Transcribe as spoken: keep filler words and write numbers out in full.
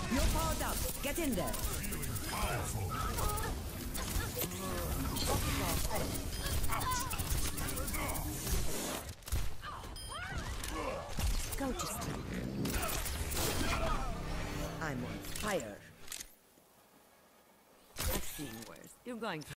You're powered up. Get in there. Powerful. Go to sleep. I'm on fire. I've seen worse. You're going to